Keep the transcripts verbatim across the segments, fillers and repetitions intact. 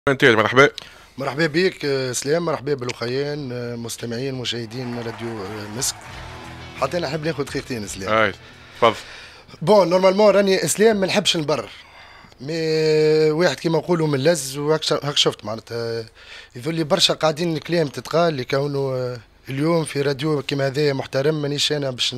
انت مرحبا. مرحبا بك سلام، مرحبا بالاخوين مستمعين مشاهدين راديو مسك. حتى انا نحب ناخذ دقيقتين سلام. اي تفضل. بون نورمالمون راني اسلام ما نحبش نبرر، مي واحد كيما نقولوا من لز وهاك شفت معناتها يظل لي برشا قاعدين الكلام تتقال لكونه اليوم في راديو كيما هذايا محترم، مانيش انا باش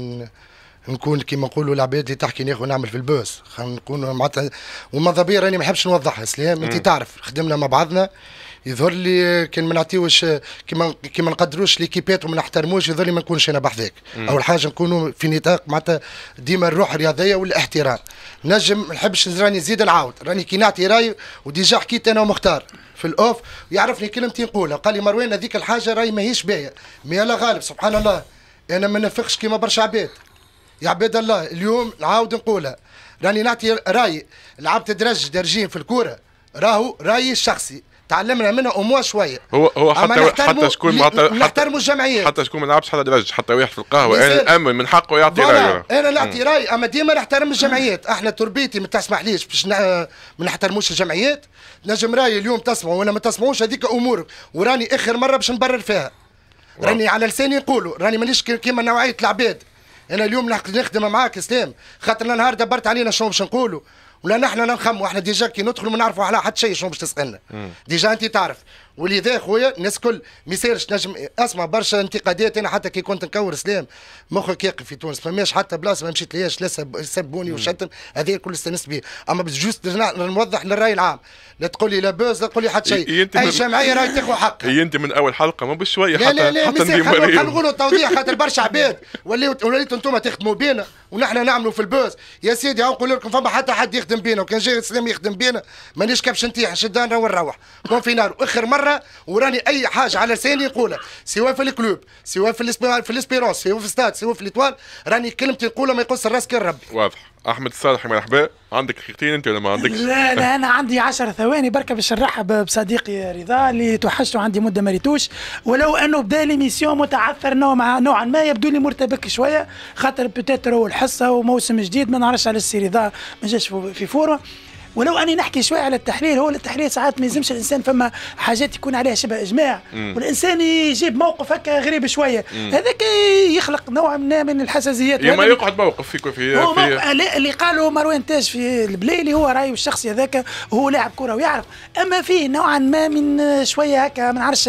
نكون كيما نقولوا العباد اللي تحكي ناخذ نعمل في البوس، خلينا نكون معناتها وماذا بيا راني ما نحبش نوضحها سلام. انت تعرف خدمنا مع بعضنا، يظهر لي كان ما نعطيوش كيما كيما نقدروش ليكيبات وما نحترموش، يظهر لي ما نكونش انا بحذاك. اول حاجه نكونوا في نطاق معناتها ديما الروح الرياضيه والاحترام. نجم ما نحبش راني نزيد نعاود، راني كي نعطي راي وديجا حكيت انا ومختار في الاوف ويعرفني كلمتي نقولها، قال لي مروان هذيك الحاجه راي ماهيش باهيه، مي الله غالب سبحان الله انا ما نفخش كيما برشا عباد. يا عباد الله اليوم نعاود نقولها، راني نعطي راي لعبت درج درجين في الكوره، راهو رايي الشخصي تعلمنا منها اموا شويه. هو هو حتى حتى شكون نحترموا الجمعيات، حتى شكون ما لعبش حتى درج، حتى واحد في القهوه انا نامن من حقه يعطي رايه. انا نعطي راي اما ديما نحترم الجمعيات. احنا تربيتي ما تسمحليش باش ما نحترموش الجمعيات. نجم راي اليوم تسمعوا ولا ما تسمعوش هذيك امورك، وراني اخر مره باش نبرر فيها. راني على لساني نقولوا، راني مانيش كيما نوعيه العباد. انا اليوم نخدم معاك اسلام خاطر النهار دبرت علينا شنو باش نقولوا، ولا نحن نخموا احنا ديجا كي ندخلوا ما نعرفوا على حتى شيء شنو باش تسالنا. ديجا انت تعرف، ولذا خويا الناس الكل ما يصيرش نجم اسمع برشا انتقادات. انا حتى كي كنت نكور اسلام مخك يقف في تونس، فماش حتى بلاصه ما مشيت ليش لا سبوني وشتم، هذه كل استانست به. اما جوست نوضح للراي العام، لا تقول لي لا بوز لا تقول لي حتى شيء. اي جمعيه راهي تاخذ حقها. هي انت من اول حلقه مو بشويه حتى لا لا حتى لا خلينا نقولوا توضيح خاطر برشا عباد وليتوا انتم تخدموا بينا ونحن نعملوا في البوز. يا سيدي نقول لكم فما حتى حد يخدم بينا، وكان جاي الاسلام يخدم بينا مانيش كبش نتيح شدان ونروح كون في نار. واخر مره وراني اي حاجه على لساني نقولها، سواء في الكلوب سواء في في الاسبيرونس سواء في الستاد سواء في الاتوال، راني كلمتي نقولها ما يقص الراس كان ربي. واضح. احمد الصالحي مرحبا. عندك دقيقتين انت ولا ما عندكش؟ لا لا انا عندي عشر ثواني بركه باش نرحب بصديقي رضا اللي توحشته عندي مده ما ريتوش، ولو انه بدا ليميسيون متعثر نوع نوعا ما، يبدو لي مرتبك شويه خاطر بوتيتر هو الحصه وموسم جديد ما نعرفش على السي رضا ما جاش في فورمه. ولو اني نحكي شويه على التحليل، هو التحليل ساعات ما يلزمش الانسان، فما حاجات يكون عليها شبه اجماع مم. والانسان يجيب موقف هكا غريب شويه، هذاك يخلق نوع ما من الحساسيات. ما يقعد موقف في في, هو في موقف اللي قالوا مروان تاج في البليلي هو رايه الشخصي هذاك، وهو لاعب كره ويعرف، اما فيه نوعا ما من شويه هكا ما نعرفش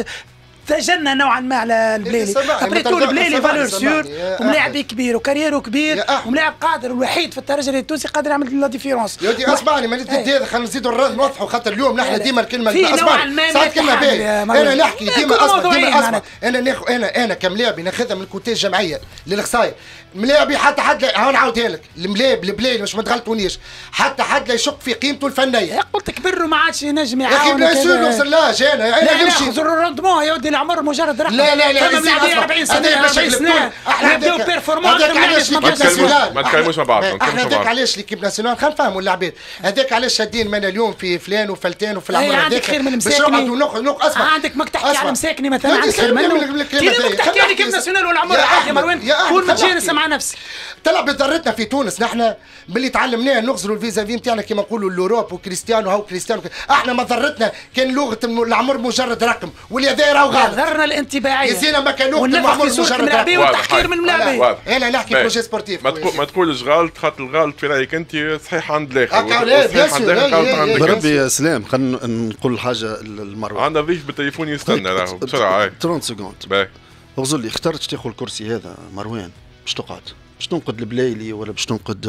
تجنى نوعا ما على البليلي. ابريتو البليلي فالور سيور وملاعب كبير وكاريره كبير وملاعب قادر، الوحيد في الترجي التونسي قادر يعمل لا ديفيرونس. يا ودي اسمعني ما هذا خلينا نزيدوا نوضحوا خاطر اليوم نحن ديما الكلمه في نوعا ما ساعات كلمه باهيه انا نحكي ديما اصبر ديما اصبر انا ناخذ انا انا كملاعبي ناخذها من كوتي الجمعيه للخصاير. ملاعبي حتى حد لا نعاودها لك، الملاعب البليل مش ما تغلطونيش، حتى حد لا يشك في قيمته الفنيه. قلت كبر ما عادش ينجم يعاون. يا اخي بلا يصير نوصل لاش انا انا نمشي ناخذ الروندمون يا ودي العمر مجرد رقم. لا لا لا أربعين سنه أربعين سنه احنا نبداو بيرفورمانس. هذاك علاش ليكيب ناسيونال ما تكلموش مع بعض. احنا هذاك علاش ليكيب ناسيونال خلينا نفهموا العباد، هذاك علاش شادين مانا اليوم في فلان وفلتان وفي العمر هذاك. عندك خير من مساكني اسمع عندك ماك تحكي على مساكني مثلا، عندك خير منه كي تحكي على ليكيب ناسيونال والعمر عادي. مروان كون متجانس مع نفسك. تلعب ضرتنا في تونس نحن باللي تعلمناه نغزروا الفيزافي نتاعنا كما نقولوا الاوروب وكريستيانو هاو كريستيانو. احنا ما ضرتنا كان لغه العمر مجرد رقم، واللي هذا راهو غلط. ضرنا الانتباهيه يزينا ما كان لغه العمر مجرد رقم والتحقير من الملاعبيه. انا نحكي بروجي سبورتيف. ما تقولش غلط خاطر الغلط في رايك انت صحيح عند الاخر، صحيح عند الاخر. بربي يا سلام خلينا نقول حاجه للمروان. عندنا ضيف بالتليفون يستنى راهو بسرعه. ثلاثين سكوند. باهي اغزر لي اخترت تاخذ الكرسي هذا مروان باش تقعد، باش تنقد البلايلي ولا باش تنقد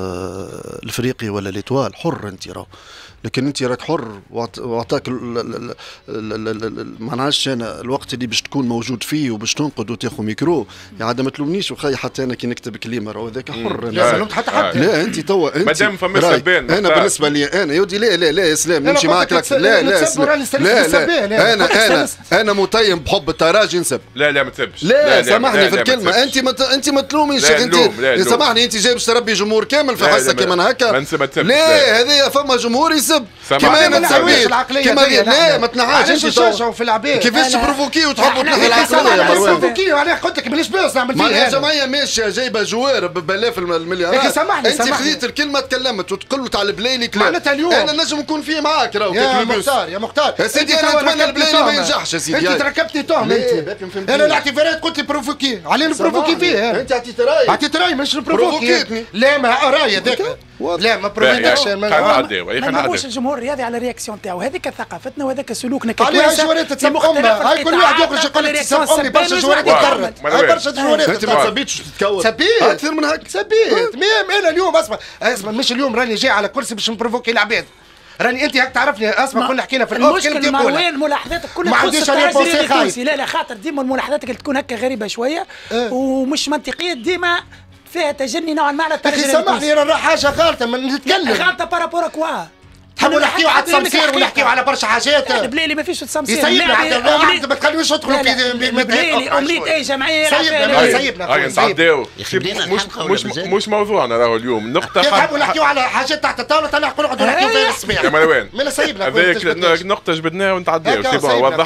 الافريقي ولا ليتوال، حر انت راهو، لكن انت راك حر واعطاك ما نعرفش انا الوقت اللي باش تكون موجود فيه وباش تنقد وتاخذ ميكرو. يا عاد ما تلومنيش وخي حتى انا كي نكتب كلمه راهو هذاك حر. لا لومت حتى حد. لا انت توا انت مادام فما سبان انا بالنسبه لي انا يودي لا لا لا يا سلام نمشي معاك. لا لا لا لا انا انا انا متيم بحب التراجي نسب. لا لا ما تسبش. لا سامحني في الكلمه، انت ما انت ما تلوميش انت اللوم لا اللوم. سامحني انت جاي باش تربي جمهور كامل في لا، حصه لا، كيما هكا. ما نسب- ما تسبش، لا لا. هذه فما جمهور يسب سامحني. كيما انا ما نحاولش تسبيت العقلية كيما هذيا لا نحن. ما تنحاش علاش انت نشجعوا في العباد؟ كيفاش لا، لا. تبروفوكي وتحبوا احنا تنحي هيك العقليه يا سامحني. مروان. بروفوكي عليه قلت لك مانيش باس نعمل فيه معناها هذا. جمعيه ماشيه جايبه جوار بالاف المليارات. لكن سامحني، انت سامحني. خذيت الكلمه تكلمت وتقول تاع البلايلي كلام. معناتها اليوم- انا نجم نكون فيه معاك راهو يا كيف لبس. مختار يا مختار يا سيدي أنت أنا توا نتمنى ركبتني البلايلي ما تهمة. ينجحش يا سيدي. انت هاي. تركبتني تهم ليه؟ انت. باك ما فهمتنيش. انا الاعتذارات قلت لي بروفوكي علي نبروفوكي فيه. انت عطيت راي. عطيت راي مش نبروفوكي. بروفوكيتني. لا ما راي هذاك. لا ما بروفوكيش. خلينا ما- نعديو ما خلينا نهبوش نعديو الجمهور الرياضي على الرياكسيون تاعو، هذيك ثقافتنا وهذاك سلوكنا عليها كتوانسه جوارات في تسب مختلف امها. هاي كل واحد القطاعات. يخرج يقول لك الرياكسيون تسب امي برشا سبان جوارات وزوار. تكررت. ما هاي نوين. برشا جوارات انت ما تكررت. تسبيتش تتكوت. سبيت اكثر من هكا. سبيت ميم. انا اليوم اسمع اسمع مش اليوم راني جاي على كرسي باش نبروفوكي العباد. راني انت هيك تعرفني اسمع كنا حكينا في الاوف المشكل كلمتي الاولى. مروان ملاحظاتك كلها ما تخص عنديش التعجير أنا بوصي التونسي. خايف. لا لا خاطر ديما ملاحظاتك اللي تكون هكا غريبه شويه أه. ومش منطقيه ديما فيها تجني نوعا ما على اخي الترجمه سامحني انا حاجه غلطه ما نتكلم. غلطه بارابور كوا تحبوا نحكيو على التمسير ونحكيو على برشا حاجات. البليلي ما فيش تسمسير. يسيبنا حتى ما تخليوش يدخلوا في البليلي امنيت اي جمعيه سيبنا هاي سيبنا هاي نتعداو يخلينا مش الحلقة ولا مش مازال؟ مش موضوعنا راهو اليوم نقطة تحبوا نحكيو على حاجات تحت الطاوله طلع نقعدوا نحكيو فيها يا الصباح. مروان من سيبنا هذيك نقطة جبدناها ونتعداو هكا سي بون سيبنا. وضح